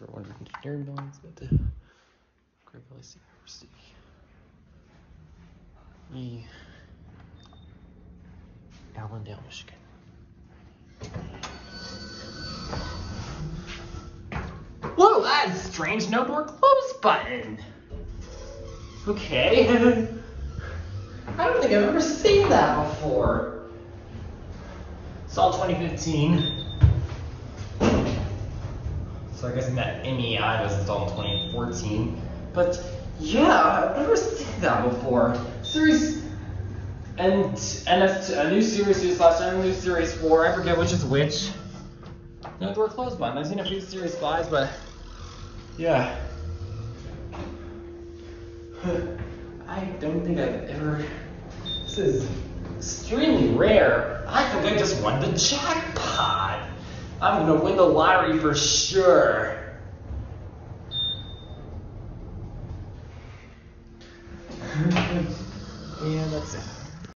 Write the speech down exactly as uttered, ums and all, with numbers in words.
for one hundred engineering bonds at the Grand Valley State University. E. Allendale, Michigan. Whoa, that is strange. No door close button. Okay. I don't think I've ever seen that before. It's all twenty fifteen. So I guess that M E I was installed in twenty fourteen. But yeah, I've never seen that before. Series and and a, a new series two slash and a new series four. I forget which is which. No door close button. I've seen a few series fives, but yeah. I don't think I've ever. This is extremely rare. I think I just won the jackpot. I'm gonna win the lottery for sure. Yeah, that's it.